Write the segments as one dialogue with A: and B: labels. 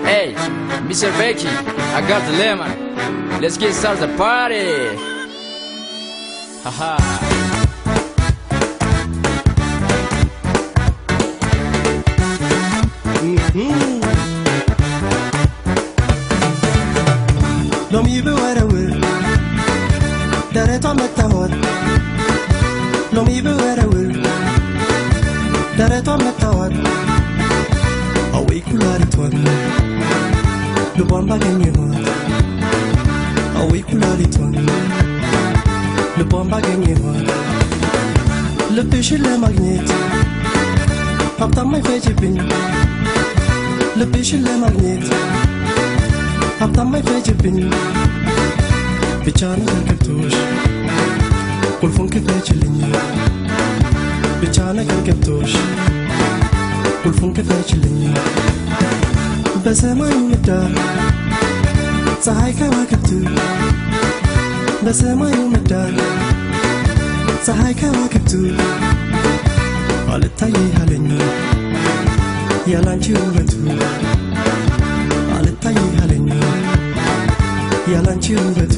A: Hey, Mr. Becky, I got the lemon. Let's get started the party. Haha.
B: لومي بورور دريتو متهور لومي بورور دريتو متهور أوي كلاريتون لبوم باغنيهور أوي كلاريتون لبوم باغنيهور لبيش لمغنيت هبطم ما يفجبني لبيش لمغنيت هبطم ما يفجبني بيچانا كركبتوش قلفون كفاجلني بيچانا كركبتوش قلفون كفاجلني بسماي مدار ፀሐይ ከዋክብት በሰማዩ ምድር ፀሐይ ከዋክብት አልታይ አለኝ ያላንቺ ውበቱ አልታይ አለኝ ያላንቺ ውበቱ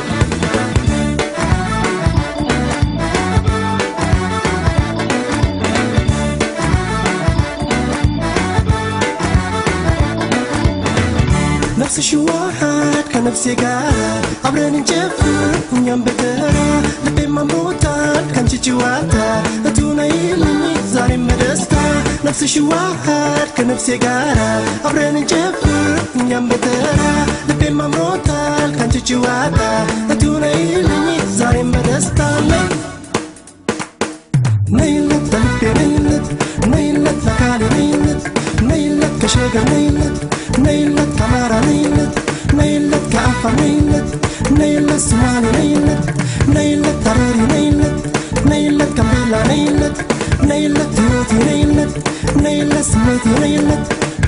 B: نفسي واحد كنفسي قاعد عبرين نجفر ونيام بترى لبي مموتات كنشي جواتا لتونا يلي زاري مدستا نفسي واحد كنفسي قاعد عبرين نجفر ونيام بترى لبي مموتات كنشي جواتا لتونا يلي زاري مدستا نيلت لبي نيلت نيلت لكالي نيلت نيلت كشيقر نيلت نيلت كمارا نيلت نيلت كعفا نيلت نيلت سمالي نيلت نيلت تراري نيلت نيلت كمبيلا نيلت نيلت هيوتي نيلت نيلت سميتي نيلت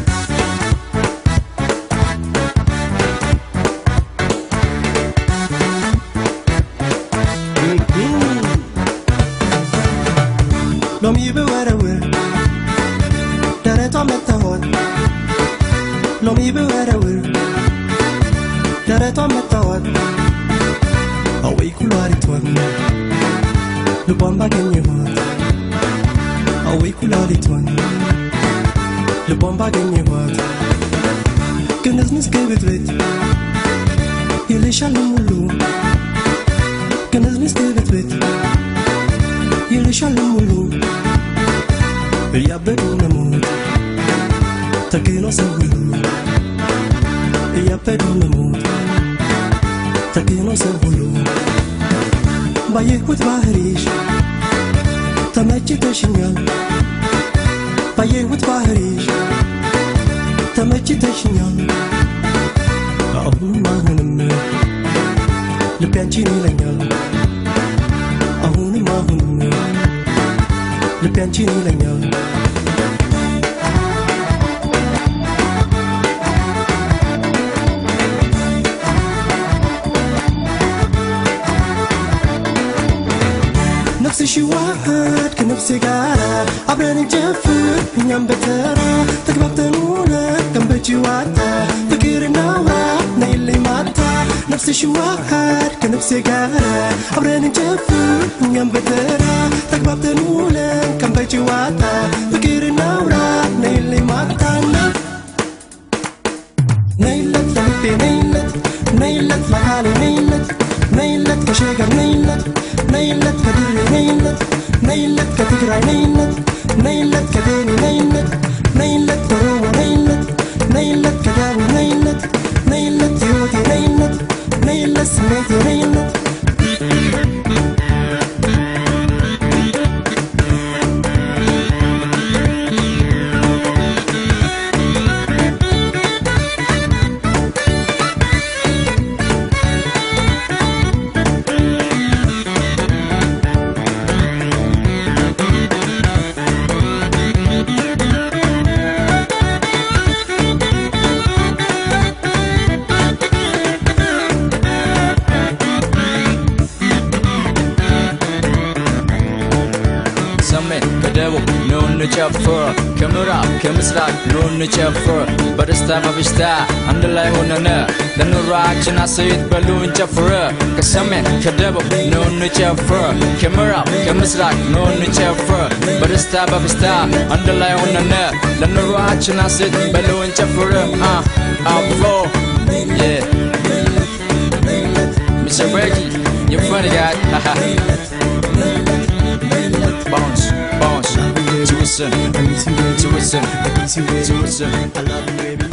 B: لومي بورور دريتو متهور لومي بورور دريتو متهور أوي كلاريتون لبوم باغنيهور أوي كلاريتون لبوم باغنيهور كنزنس كبتبت يليشال مولو كنزنس كبتبت يليشال مولو يابدو نموت تكينو سويلو يابدو نموت تكينو سويلو بايهوت ባህሪሽ ተመችተሽኛል ባየሁት ባህሪሽ ተመችተሽኛል አሁንም ልቤ አንቺን ይለኛል አሁንም ልቤ አንቺን ይለኛል نفسي واحد كنفسي قاعد عبرين نجفر ونيام بترى تقبضنونا جنب جواتا فكرنا ورا نيلي ماتا نفسي واحد كنفسي قاعد عبرين نجفر ونيام بترى تقبضنونا جنب جواتا فكرنا ورا نيلي ماتا نيلت لبي نيلت نيلت لحالي نيلت نيلت كشيقر نيلت نيلت كديري نيلت نيلت كتقرأ نيلت نيلت كديني نيلت نيلت كروما نيلت نيلت كداوي نيلت نيلت يوتي نيلت نيلت سميتي نيلت
A: ከምስራቅ ኑ እንጨፍር በደስታ በፌሽታ አንድ ላይ ሆነን ለኑሯችን ሐሴት በሉ እንጨፍር ከሰሜን ከደቡብ ኑ እንጨፍር ከምዕራብ ከምስራቅ ኑ እንጨፍር በደስታ በፌሽታ አንድ ላይ ሆነን ለኑሯችን ሐሴት በሉ እንጨፍር Afro yeah Mr. Reggie you funny guy Bounce bounce Twisten Twisten Twisten I love you baby